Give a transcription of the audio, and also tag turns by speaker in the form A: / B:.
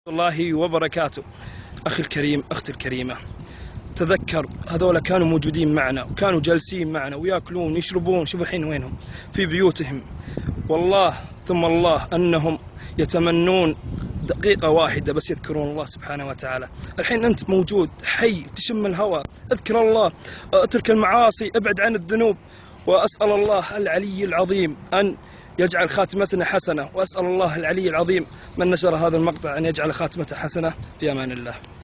A: الله وبركاته. أخي الكريم، أختي الكريمة، تذكر هذولا كانوا موجودين معنا وكانوا جالسين معنا ويأكلون يشربون. شوف الحين وينهم؟ في بيوتهم. والله ثم الله أنهم يتمنون دقيقة واحدة بس يذكرون الله سبحانه وتعالى. الحين أنت موجود حي تشم الهواء، اذكر الله، اترك المعاصي، ابعد عن الذنوب. وأسأل الله العلي العظيم أن يجعل خاتمتنا حسنة، وأسأل الله العلي العظيم من نشر هذا المقطع أن يجعل خاتمته حسنة. في أمان الله.